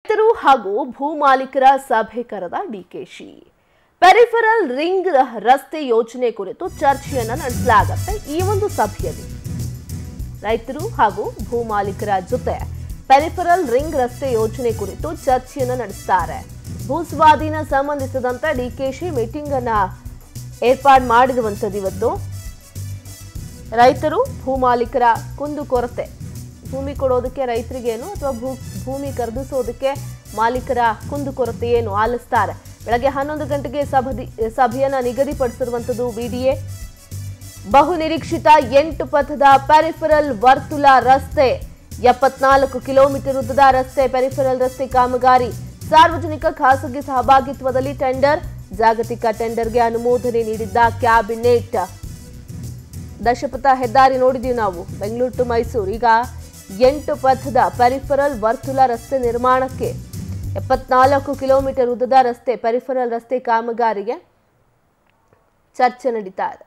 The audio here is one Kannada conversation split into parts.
ರೈತರು ಹಾಗೂ ಭೂಮಾಲೀಕರ ಸಭೆ ಕರೆದ ಡಿಕೆಶಿ ಪೆರಿಫೆರಲ್ ರಿಂಗ್ ರಸ್ತೆ ಯೋಜನೆ ಕುರಿತು ಚರ್ಚೆಯನ್ನು ನಡೆಸಲಾಗುತ್ತೆ। ಈ ಒಂದು ಸಭೆಯಲ್ಲಿ ರೈತರು ಹಾಗೂ ಭೂಮಾಲೀಕರ ಜೊತೆ ಪೆರಿಫೆರಲ್ ರಿಂಗ್ ರಸ್ತೆ ಯೋಜನೆ ಕುರಿತು ಚರ್ಚೆಯನ್ನು ನಡೆಸುತ್ತಾರೆ। ಭೂಸ್ವಾಧೀನ ಸಂಬಂಧಿಸಿದಂತೆ ಡಿಕೆಶಿ ಮೀಟಿಂಗ್ ಅನ್ನು ಏರ್ಪಾಡು ಮಾಡಿರುವಂತದ್ದು ಇವತ್ತು ರೈತರು ಭೂಮಾಲೀಕರ ಕುಂದುಕೊರತೆ ಭೂಮಿ ಕೊಡೋದಕ್ಕೆ ರೈತರಿಗೆ ಏನು ಅಥವಾ ಭೂಮಿ ಖರೀದಿಸೋದಕ್ಕೆ ಮಾಲೀಕರ ಕುಂದುಕೊರತೆ ಏನು ಆಲಿಸುತ್ತಾರೆ। ಬೆಳಗ್ಗೆ 11 ಗಂಟೆಗೆ ಸಭೆಯನ್ನು ನಿಗದಿಪಡಿಸಿರುವಂತದ್ದು ಬಿಡಿಎ ಬಹುನಿರೀಕ್ಷಿತ 8 ಪಥದ ಪೆರಿಫೆರಲ್ ವರ್ತುಲ ರಸ್ತೆ 74 ಕಿಲೋಮೀಟರ್ ಉದ್ದದ ರಸ್ತೆ ಪೆರಿಫೆರಲ್ ರಸ್ತೆ ಕಾಮಗಾರಿ ಸಾರ್ವಜನಿಕ ಖಾಸಗಿ ಸಹಭಾಗಿತ್ವದಲ್ಲಿ ಟೆಂಡರ್ ಜಾಗತಿಕ ಟೆಂಡರ್ಗೆ ಅನುಮೋದನೆ ನೀಡಿದ್ದ ಕ್ಯಾಬಿನೆಟ್ ದಶಪಥ ಹೆದ್ದಾರಿ ನೋಡಿದೀವಿ ನಾವು ಬೆಂಗಳೂರು ಟು ಮೈಸೂರು ಈಗ 8 ಪಥದ ಪೆರಿಫೆರಲ್ ವರ್ತುಲ ರಸ್ತೆ ನಿರ್ಮಾಣಕ್ಕೆ 74 ಕಿಲೋಮೀಟರ್ ಉದ್ದದ ರಸ್ತೆ ಪೆರಿಫೆರಲ್ ರಸ್ತೆ ಕಾಮಗಾರಿಗೆ ಚರ್ಚೆ ನಡೀತಾ ಇದೆ।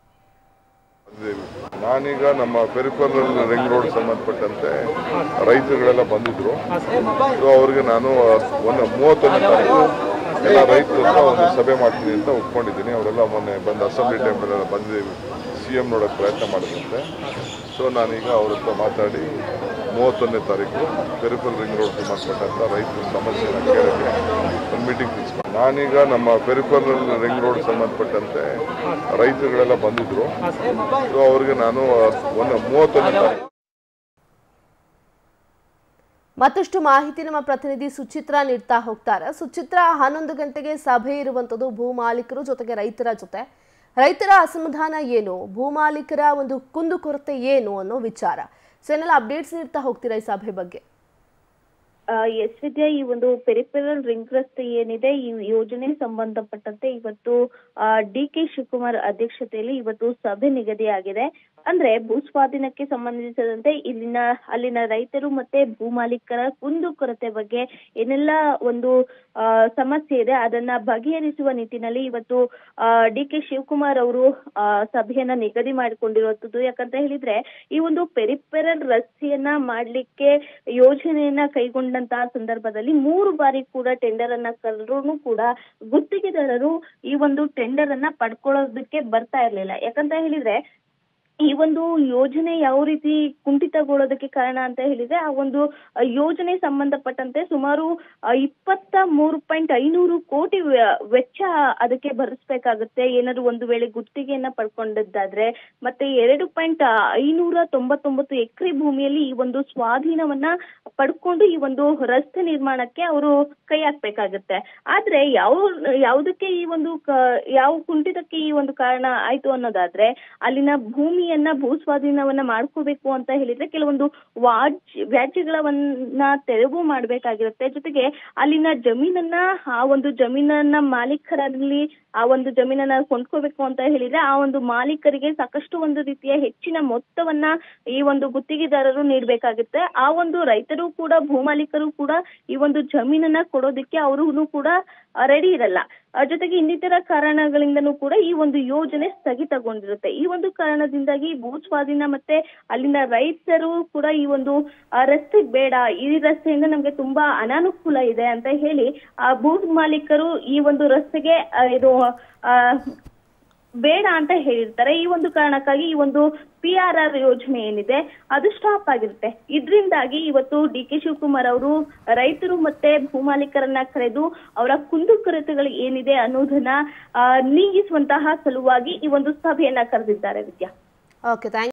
ನಾನೀಗ ನಮ್ಮ ಪೆರಿಫೆರಲ್ ರಿಂಗ್ ರೋಡ್ ಸಂಬಂಧಪಟ್ಟಂತೆ ರೈತರುಗಳೆಲ್ಲ ಬಂದಿದ್ರು, ಅವ್ರಿಗೆ ನಾನು 31ನೇ ತಾರೀಕು ಎಲ್ಲ ರೈತರ ಹತ್ರ ಒಂದು ಸಭೆ ಮಾಡ್ತೀನಿ ಅಂತ ಒಪ್ಕೊಂಡಿದ್ದೀನಿ। ಅವರೆಲ್ಲ ಮೊನ್ನೆ ಬಂದು ಅಸೆಂಬ್ಲಿ ಟೈಮಲ್ಲೆಲ್ಲ ಬಂದಿದ್ದೀವಿ, CM ನೋಡೋಕ್ಕೆ ಪ್ರಯತ್ನ ಮಾಡಿದಂತೆ। ಸೊ ನಾನೀಗ ಅವ್ರ ಹತ್ರ ಮಾತಾಡಿ 31ನೇ ತಾರೀಕು ಪೆರಿಫೆರಲ್ ರಿಂಗ್ ರೋಡ್ ಸಂಬಂಧಪಟ್ಟಂಥ ರೈತರ ಸಮಸ್ಯೆನ ಕೇಳೋಕ್ಕೆ ಒಂದು ಮೀಟಿಂಗ್ ತಿಳಿಸ್ಕೊಂಡು ನಾನೀಗ ನಮ್ಮ ಪೆರಿಫೆರಲ್ ರಿಂಗ್ ರೋಡ್ ಸಂಬಂಧಪಟ್ಟಂತೆ ರೈತರುಗಳೆಲ್ಲ ಬಂದಿದ್ರು, ಅವ್ರಿಗೆ ನಾನು 31ನೇ ತಾರೀಕು ಮತ್ತಷ್ಟು ಮಾಹಿತಿ ನಮ್ಮ ಪ್ರತಿನಿಧಿ ಸುಚಿತ್ರಾ ನೀಡ್ತಾ ಹೋಗ್ತಾರೆ। ಸುಚಿತ್ರಾ, 11 ಗಂಟೆಗೆ ಸಭೆ ಇರುವಂತದ್ದು ಭೂಮಾಲೀಕರು ಜೊತೆಗೆ ರೈತರ ಜೊತೆ ರೈತರ ಅಸಮಾಧಾನ ಏನು, ಭೂಮಾಲೀಕರ ಒಂದು ಕುಂದುಕೊರತೆ ಏನು ಅನ್ನೋ ವಿಚಾರ ಏನೆಲ್ಲ ಅಪ್ಡೇಟ್ಸ್ ನೀಡ್ತಾ ಹೋಗ್ತೀರಾ ಈ ಸಭೆ ಬಗ್ಗೆ? ಎಸ್ ವಿದ್ಯಾ, ಈ ಒಂದು ಪೆರಿಫೆರಲ್ ರಿಂಗ್ ರಸ್ತೆ ಏನಿದೆ ಈ ಯೋಜನೆ ಸಂಬಂಧಪಟ್ಟಂತೆ ಇವತ್ತು DK ಶಿವಕುಮಾರ್ ಅಧ್ಯಕ್ಷತೆಯಲ್ಲಿ ಇವತ್ತು ಸಭೆ ನಿಗದಿಯಾಗಿದೆ। ಅಂದ್ರೆ ಭೂಸ್ವಾಧೀನಕ್ಕೆ ಸಂಬಂಧಿಸಿದಂತೆ ಅಲ್ಲಿನ ರೈತರು ಮತ್ತೆ ಭೂಮಾಲೀಕರ ಕುಂದುಕೊರತೆ ಬಗ್ಗೆ ಏನೆಲ್ಲ ಒಂದು ಸಮಸ್ಯೆ ಇದೆ ಅದನ್ನ ಬಗೆಹರಿಸುವ ನಿಟ್ಟಿನಲ್ಲಿ ಇವತ್ತು DK ಶಿವಕುಮಾರ್ ಅವರು ಸಭೆಯನ್ನ ನಿಗದಿ ಮಾಡಿಕೊಂಡಿರುವಂತದ್ದು। ಯಾಕಂತ ಹೇಳಿದ್ರೆ ಈ ಒಂದು ಪೆರಿಫೆರಲ್ ರಸ್ತೆಯನ್ನ ಮಾಡ್ಲಿಕ್ಕೆ ಯೋಜನೆಯನ್ನ ಕೈಗೊಂಡಂತಹ ಸಂದರ್ಭದಲ್ಲಿ 3 ಬಾರಿ ಕೂಡ ಟೆಂಡರ್ ಅನ್ನ ಕರೆದ್ರೂ ಕೂಡ ಗುತ್ತಿಗೆದಾರರು ಈ ಒಂದು ಟೆಂಡರ್ ಅನ್ನ ಪಡ್ಕೊಳ್ಳೋದಕ್ಕೆ ಬರ್ತಾ ಇರ್ಲಿಲ್ಲ। ಯಾಕಂತ ಹೇಳಿದ್ರೆ ಈ ಒಂದು ಯೋಜನೆ ಯಾವ ರೀತಿ ಕುಂಠಿತಗೊಳ್ಳೋದಕ್ಕೆ ಕಾರಣ ಅಂತ ಹೇಳಿದ್ರೆ ಆ ಒಂದು ಯೋಜನೆ ಸಂಬಂಧಪಟ್ಟಂತೆ ಸುಮಾರು 23.500 ಕೋಟಿ ವೆಚ್ಚ ಅದಕ್ಕೆ ಭರಿಸಬೇಕಾಗುತ್ತೆ ಏನಾದ್ರು ಒಂದು ವೇಳೆ ಗುತ್ತಿಗೆಯನ್ನ ಪಡ್ಕೊಂಡಿದ್ದಾದ್ರೆ। ಮತ್ತೆ 2.599 ಎಕರೆ ಭೂಮಿಯಲ್ಲಿ ಈ ಒಂದು ಸ್ವಾಧೀನವನ್ನ ಪಡ್ಕೊಂಡು ಈ ಒಂದು ರಸ್ತೆ ನಿರ್ಮಾಣಕ್ಕೆ ಅವರು ಕೈ ಹಾಕ್ಬೇಕಾಗುತ್ತೆ। ಆದ್ರೆ ಯಾವುದಕ್ಕೆ ಈ ಒಂದು ಯಾವ ಕುಂಠಿತಕ್ಕೆ ಈ ಒಂದು ಕಾರಣ ಆಯ್ತು ಅನ್ನೋದಾದ್ರೆ ಅಲ್ಲಿನ ಭೂಸ್ವಾಧೀನವನ್ನ ಮಾಡ್ಕೋಬೇಕು ಅಂತ ಹೇಳಿದ್ರೆ ಕೆಲವೊಂದು ವ್ಯಾಜ್ಯಗಳನ್ನ ತೆರವು ಮಾಡ್ಬೇಕಾಗಿರುತ್ತೆ। ಜೊತೆಗೆ ಅಲ್ಲಿನ ಜಮೀನನ್ನ ಆ ಒಂದು ಜಮೀನನ್ನ ಮಾಲೀಕರಲ್ಲಿ ಆ ಒಂದು ಜಮೀನನ್ನ ಕೊಂಡ್ಕೋಬೇಕು ಅಂತ ಹೇಳಿದ್ರೆ ಆ ಒಂದು ಮಾಲೀಕರಿಗೆ ಸಾಕಷ್ಟು ಒಂದು ರೀತಿಯ ಹೆಚ್ಚಿನ ಮೊತ್ತವನ್ನ ಈ ಒಂದು ಗುತ್ತಿಗೆದಾರರು ನೀಡಬೇಕಾಗುತ್ತೆ। ಆ ಒಂದು ರೈತರು ಕೂಡ ಭೂಮಾಲೀಕರು ಕೂಡ ಈ ಒಂದು ಜಮೀನನ್ನ ಕೊಡೋದಕ್ಕೆ ಅವರು ಕೂಡ ರೆಡಿ ಇರಲ್ಲ। ಜೊತೆಗೆ ಇನ್ನಿತರ ಕಾರಣಗಳಿಂದನೂ ಕೂಡ ಈ ಒಂದು ಯೋಜನೆ ಸ್ಥಗಿತಗೊಂಡಿರುತ್ತೆ। ಈ ಒಂದು ಕಾರಣದಿಂದಾಗಿ ಭೂಸ್ವಾಧೀನ ಮತ್ತೆ ಅಲ್ಲಿನ ರೈತರು ಕೂಡ ಈ ಒಂದು ರಸ್ತೆ ಬೇಡ, ಈ ರಸ್ತೆಯಿಂದ ನಮ್ಗೆ ತುಂಬಾ ಅನಾನುಕೂಲ ಇದೆ ಅಂತ ಹೇಳಿ ಆ ಭೂ ಮಾಲೀಕರು ಈ ಒಂದು ರಸ್ತೆಗೆ ಇದು ಬೇಡ ಅಂತ ಹೇಳಿರ್ತಾರೆ। ಈ ಒಂದು ಕಾರಣಕ್ಕಾಗಿ ಈ ಒಂದು PRR ಯೋಜನೆ ಏನಿದೆ ಅದು ಸ್ಟಾಪ್ ಆಗಿರುತ್ತೆ। ಇದರಿಂದಾಗಿ ಇವತ್ತು DK ಶಿವಕುಮಾರ್ ಅವರು ರೈತರು ಮತ್ತೆ ಭೂಮಾಲೀಕರನ್ನ ಕರೆದು ಅವರ ಕುಂದುಕೊರತೆಗಳು ಏನಿದೆ ಅನ್ನೋದನ್ನ ನೀಗಿಸುವಂತಹ ಸಲುವಾಗಿ ಈ ಒಂದು ಸಭೆಯನ್ನ ಕರೆದಿದ್ದಾರೆ ವಿದ್ಯಾ। ಓಕೆ,